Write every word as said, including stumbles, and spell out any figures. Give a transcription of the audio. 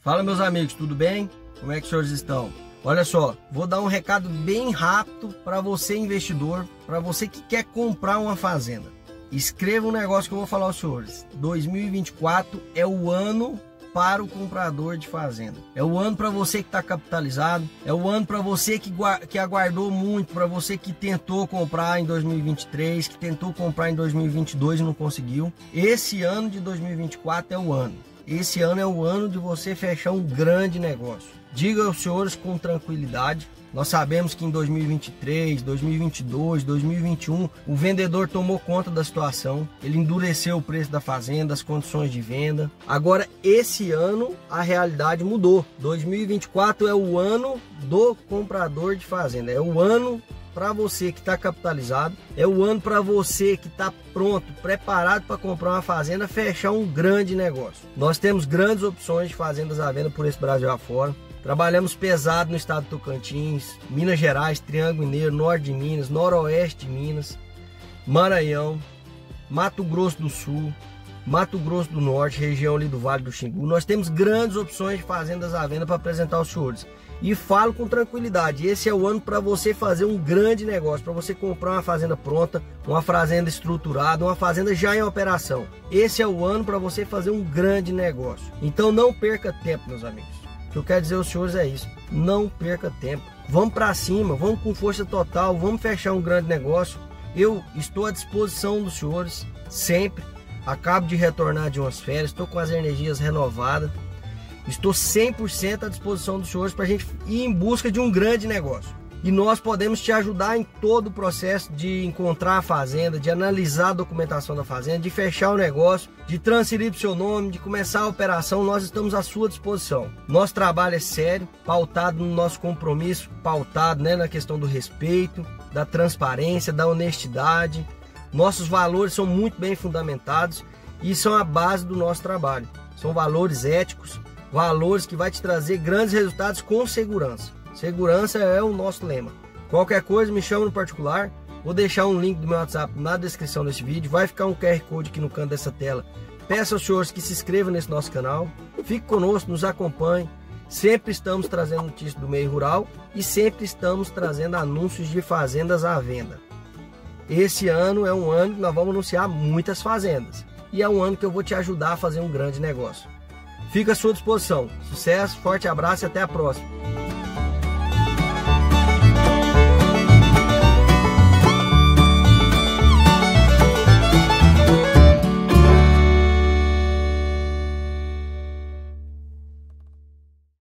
Fala, meus amigos, tudo bem? Como é que os senhores estão? Olha só, vou dar um recado bem rápido para você investidor, para você que quer comprar uma fazenda. Escreva um negócio que eu vou falar aos senhores. dois mil e vinte e quatro é o ano para o comprador de fazenda. É o ano para você que está capitalizado, é o ano para você que, que aguardou muito, para você que tentou comprar em dois mil e vinte e três, que tentou comprar em dois mil e vinte e dois e não conseguiu. Esse ano de dois mil e vinte e quatro é o ano. Esse ano é o ano de você fechar um grande negócio. Diga aos senhores com tranquilidade. Nós sabemos que em dois mil e vinte e três, dois mil e vinte e dois, dois mil e vinte e um, o vendedor tomou conta da situação. Ele endureceu o preço da fazenda, as condições de venda. Agora, esse ano, a realidade mudou. dois mil e vinte e quatro é o ano do comprador de fazenda. É o ano para você que está capitalizado, é o ano para você que está pronto, preparado para comprar uma fazenda, fechar um grande negócio. Nós temos grandes opções de fazendas à venda por esse Brasil afora. Trabalhamos pesado no estado do Tocantins, Minas Gerais, Triângulo Mineiro, Norte de Minas, Noroeste de Minas, Maranhão, Mato Grosso do Sul, Mato Grosso do Norte, região ali do Vale do Xingu. Nós temos grandes opções de fazendas à venda para apresentar aos senhores. E falo com tranquilidade, esse é o ano para você fazer um grande negócio, para você comprar uma fazenda pronta, uma fazenda estruturada, uma fazenda já em operação. Esse é o ano para você fazer um grande negócio. Então não perca tempo, meus amigos. O que eu quero dizer aos senhores é isso, não perca tempo. Vamos para cima, vamos com força total, vamos fechar um grande negócio. Eu estou à disposição dos senhores, sempre. Acabo de retornar de umas férias, estou com as energias renovadas. Estou cem por cento à disposição dos senhores para a gente ir em busca de um grande negócio. E nós podemos te ajudar em todo o processo de encontrar a fazenda, de analisar a documentação da fazenda, de fechar o negócio, de transferir para o seu nome, de começar a operação. Nós estamos à sua disposição. Nosso trabalho é sério, pautado no nosso compromisso, pautado, né, na questão do respeito, da transparência, da honestidade. Nossos valores são muito bem fundamentados e são a base do nosso trabalho. São valores éticos, valores que vai te trazer grandes resultados com segurança. Segurança é o nosso lema. Qualquer coisa me chama no particular. Vou deixar um link do meu WhatsApp na descrição desse vídeo. Vai ficar um Q R Code aqui no canto dessa tela. Peço aos senhores que se inscrevam nesse nosso canal. Fique conosco, nos acompanhe. Sempre estamos trazendo notícias do meio rural e sempre estamos trazendo anúncios de fazendas à venda. Esse ano é um ano que nós vamos anunciar muitas fazendas. E é um ano que eu vou te ajudar a fazer um grande negócio. Fico à sua disposição. Sucesso, forte abraço e até a próxima.